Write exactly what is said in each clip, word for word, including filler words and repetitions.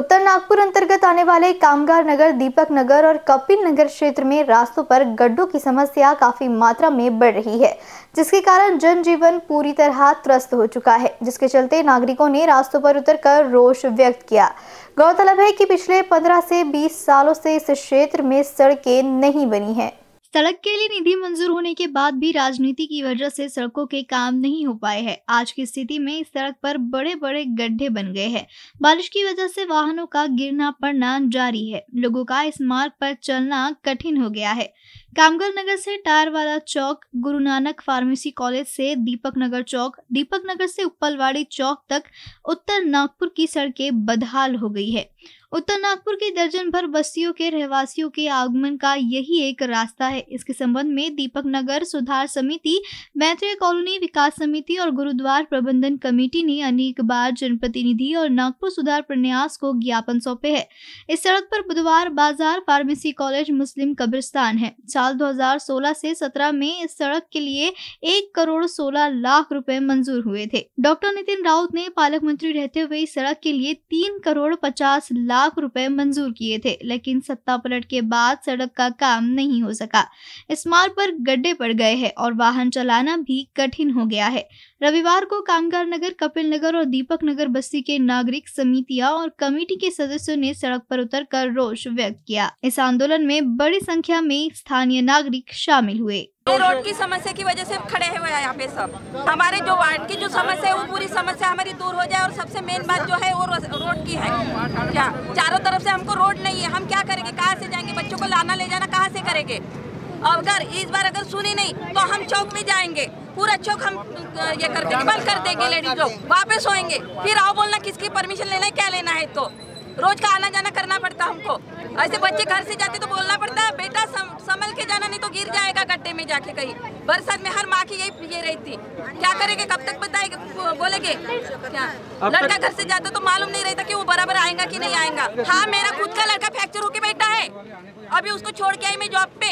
उत्तर नागपुर अंतर्गत आने वाले कामगार नगर, दीपक नगर और कपिल नगर क्षेत्र में रास्तों पर गड्ढों की समस्या काफी मात्रा में बढ़ रही है, जिसके कारण जनजीवन पूरी तरह त्रस्त हो चुका है, जिसके चलते नागरिकों ने रास्तों पर उतरकर रोष व्यक्त किया। गौरतलब है कि पिछले पंद्रह से बीस सालों से इस क्षेत्र में सड़कें नहीं बनी हैं। सड़क के लिए निधि मंजूर होने के बाद भी राजनीति की वजह से सड़कों के काम नहीं हो पाए हैं। आज की स्थिति में इस सड़क पर बड़े बड़े गड्ढे बन गए हैं। बारिश की वजह से वाहनों का गिरना पड़ना जारी है। लोगों का इस मार्ग पर चलना कठिन हो गया है। कामगार नगर से टायर वाला चौक, गुरु नानक फार्मेसी कॉलेज से दीपक नगर चौक, दीपक नगर से उपलवाड़ी चौक तक उत्तर नागपुर की सड़कें बदहाल हो गई है। उत्तर नागपुर के दर्जन भर बस्तियों के रहवासियों के आगमन का यही एक रास्ता है। इसके संबंध में दीपक नगर सुधार समिति, मैत्रेय कॉलोनी विकास समिति और गुरुद्वार प्रबंधन कमेटी ने अनेक बार जनप्रतिनिधि और नागपुर सुधार प्रन्यास को ज्ञापन सौंपे हैं। इस सड़क पर बुधवार बाजार, फार्मेसी कॉलेज, मुस्लिम कब्रिस्तान है। साल दो हज़ार सोलह से सत्रह में इस सड़क के लिए एक करोड़ सोलह लाख रुपए मंजूर हुए थे। डॉक्टर नितिन राउत ने पालक मंत्री रहते हुए इस सड़क के लिए तीन करोड़ पचास लाख रुपए मंजूर किए थे, लेकिन सत्ता पलट के बाद सड़क का काम नहीं हो सका। इस मार्ग पर गड्ढे पड़ गए हैं और वाहन चलाना भी कठिन हो गया है। रविवार को कामगार नगर, कपिल नगर और दीपक नगर बस्ती के नागरिक समितियां और कमेटी के सदस्यों ने सड़क पर उतरकर रोष व्यक्त किया। इस आंदोलन में बड़ी संख्या में स्थानीय नागरिक शामिल हुए। रोड की समस्या की वजह से खड़े हुए हैं यहाँ पे सब। हमारे जो वार्ड की जो समस्या है वो पूरी समस्या हमारी दूर हो जाए और सबसे मेन बात जो है वो रोड की है। क्या चारों तरफ से हमको रोड नहीं है, हम क्या करेंगे, कहाँ से जाएंगे, बच्चों को लाना ले जाना कहाँ से करेंगे। अगर इस बार अगर सुनी नहीं तो हम चौक में जाएंगे, पूरा चौक हम ये कर देंगे, बंद कर देंगे, लेडीज लोग वापस होएंगे। फिर आओ बोलना किसकी परमिशन लेना है, क्या लेना है। तो रोज का आना जाना करना पड़ता हमको। ऐसे बच्चे घर से जाते तो बोलना पड़ता है बेटा संभल के जाना, नहीं तो गिर जाएगा गड्ढे में जाके कहीं। बरसात में हर माँ की यही ये रहती, क्या करेंगे, कब तक बताएंगे, बोलेंगे क्या। लड़का घर से जाता तो मालूम नहीं रहता कि वो बराबर आएगा कि नहीं आएगा। हाँ, मेरा खुद का लड़का फ्रैक्चर होके बैठा है, अभी उसको छोड़ के आई मैं जॉब पे।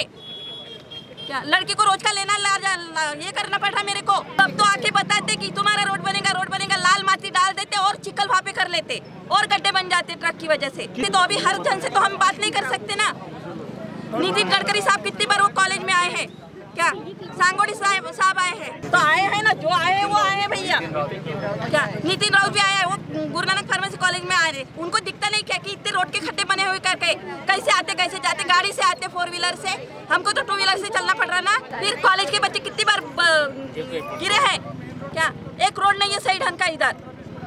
क्या लड़के को रोज का लेना ला, ला, ये करना पड़ रहा मेरे को। तब तो आके बताते कि तुम्हारा रोड बनेगा, रोड बनेगा, लाल माटी डाल देते और चिकल वहाँ पे कर लेते और गड्ढे बन जाते ट्रक की वजह से। तो अभी हर जन से तो हम बात नहीं कर सकते ना। नितिन गडकरी साहब कितनी बार वो कॉलेज में आए हैं, क्या सांगोड़ी साहब साहब आए हैं, तो आए हैं ना, जो आए हैं वो आए हैं भैया। क्या नितिन राउत भी आया है, वो गुरु नानक फार्मेसी कॉलेज में आए रहे, उनको दिखता नहीं क्या कि इतने रोड के खड्डे बने हुए करके कैसे आते कैसे जाते, गाड़ी से आते, फोर व्हीलर से, हमको तो टू व्हीलर से चलना पड़ रहा ना। फिर कॉलेज के बच्चे कितनी बार गिरे हैं, क्या एक रोड नहीं है सही ढंग का, इधर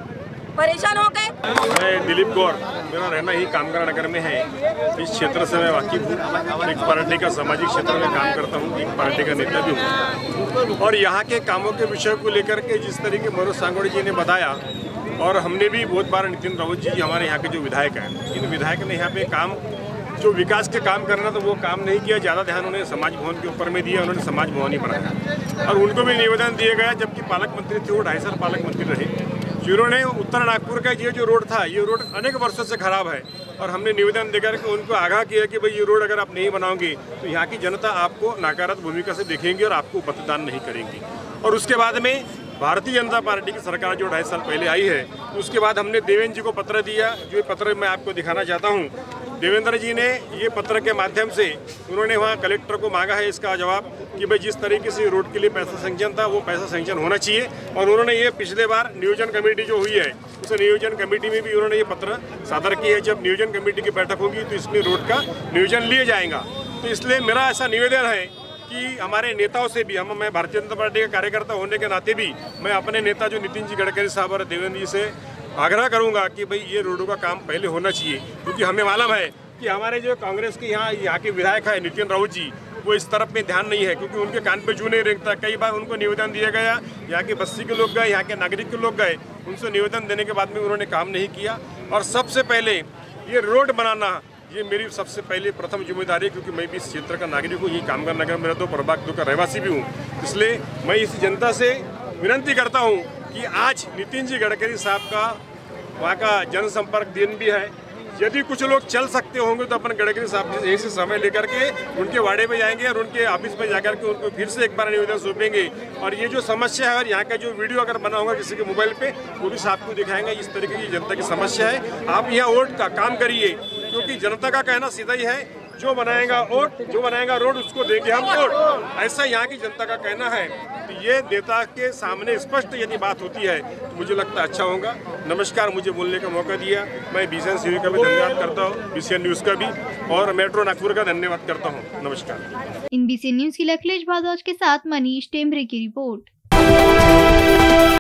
परेशान हो गए। मैं दिलीप गौर, मेरा रहना ही कामगार नगर में है। इस क्षेत्र से मैं वाकिफ हूँ। एक पार्टी का सामाजिक क्षेत्र में काम करता हूँ, एक पार्टी का नेता भी हूँ। और यहाँ के कामों के विषय को लेकर के जिस तरीके मनोज सांगोड़ी जी ने बताया, और हमने भी बहुत बार नितिन राउत जी हमारे यहाँ के जो विधायक हैं, इन विधायक ने यहाँ पे काम जो विकास के काम करना तो वो काम नहीं किया। ज़्यादा ध्यान उन्होंने समाज भवन के ऊपर में दिया, उन्होंने समाज भवन ही बनाया और उनको भी निवेदन दिया गया। जबकि पालक मंत्री थे, वो ढाई साल पालक मंत्री रहे, जिन्होंने उत्तर नागपुर का ये जो रोड था, ये रोड अनेक वर्षों से खराब है और हमने निवेदन देकर के उनको आगाह किया कि भाई ये रोड अगर आप नहीं बनाओगे तो यहाँ की जनता आपको नकारात्मक भूमिका से देखेंगी और आपको मतदान नहीं करेंगी। और उसके बाद में भारतीय जनता पार्टी की सरकार जो ढाई साल पहले आई है, उसके बाद हमने देवेंद्र जी को पत्र दिया, जो पत्र मैं आपको दिखाना चाहता हूँ। देवेंद्र जी ने ये पत्र के माध्यम से उन्होंने वहाँ कलेक्टर को मांगा है इसका जवाब कि भाई जिस तरीके से रोड के लिए पैसा सेंक्शन था वो पैसा सेंक्शन होना चाहिए। और उन्होंने ये पिछले बार नियोजन कमेटी जो हुई है, उस नियोजन कमेटी में भी उन्होंने ये पत्र सादर किया है। जब नियोजन कमेटी की बैठक होगी तो इसमें रोड का नियोजन लिया जाएगा। तो इसलिए मेरा ऐसा निवेदन है कि हमारे नेताओं से भी, हम मैं भारतीय जनता पार्टी का कार्यकर्ता होने के नाते भी मैं अपने नेता जो नितिन जी गडकरी साहब और देवेंद्र जी से आग्रह करूंगा कि भाई ये रोडों का काम पहले होना चाहिए। क्योंकि हमें मालूम है कि हमारे जो कांग्रेस के यहाँ यहाँ के विधायक है नितिन राउत जी, वो इस तरफ में ध्यान नहीं है, क्योंकि उनके कान पे जू नहीं रेंगता। कई बार उनको निवेदन दिया गया, यहाँ के बस्ती के लोग गए, यहाँ के नागरिक के लोग गए, उनसे निवेदन देने के बाद में उन्होंने काम नहीं किया। और सबसे पहले ये रोड बनाना, ये मेरी सबसे पहले प्रथम जिम्मेदारी है, क्योंकि मैं भी इस क्षेत्र का नागरिक हूँ। ये कामगार नगर मेरा तो प्रभाग दो का रहवासी भी हूँ। इसलिए मैं इस जनता से विनती करता हूँ कि आज नितिन जी गडकरी साहब का वहाँ का जनसंपर्क दिन भी है, यदि कुछ लोग चल सकते होंगे तो अपन गडकरी साहब से एक से समय लेकर के उनके वाड़े पे जाएंगे और उनके ऑफिस में जाकर के उनको फिर से एक बार निवेदन सौंपेंगे। और ये जो समस्या है और यहाँ का जो वीडियो अगर बना होगा किसी के मोबाइल पे वो भी साहब को दिखाएंगे। इस तरीके की जनता की समस्या है, आप यहाँ वोट का काम करिए, क्योंकि जनता का कहना सीधा ही है, जो बनाएगा वोट, जो बनाएगा रोड, उसको देंगे हम वोट। ऐसा यहाँ की जनता का कहना है। तो ये नेता के सामने स्पष्ट यदि बात होती है तो मुझे लगता है अच्छा होगा। नमस्कार, मुझे बोलने का मौका दिया। मैं बीसीएन सीवी का भी धन्यवाद करता हूँ, बीसीएन न्यूज़ का भी, और मेट्रो नागपुर का धन्यवाद करता हूँ। नमस्कार। इन बीसीएन न्यूज़ के लिए अखिलेश भारद्वाज के साथ मनीष टेम्बरे की रिपोर्ट।